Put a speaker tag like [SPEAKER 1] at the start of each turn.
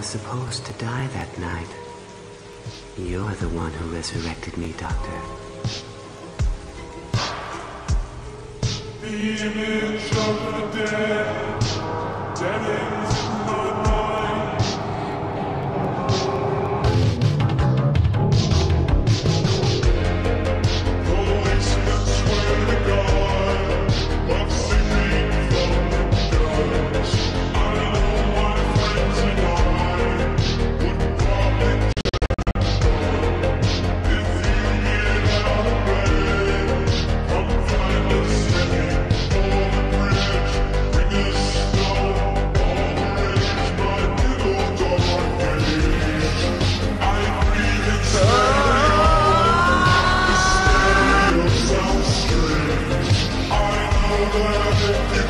[SPEAKER 1] was supposed to die that night. You're the one who resurrected me, Doctor.
[SPEAKER 2] The image of the dead, deadens in my mind. Policemen swear to God, of sleeping from the guns. I know my friends and I would probably if you get out of bed, come find us sitting on the bridge. Bring us snow, all the rage, my little dark cage. I breathe inside the stereo sounds strange. I know that if you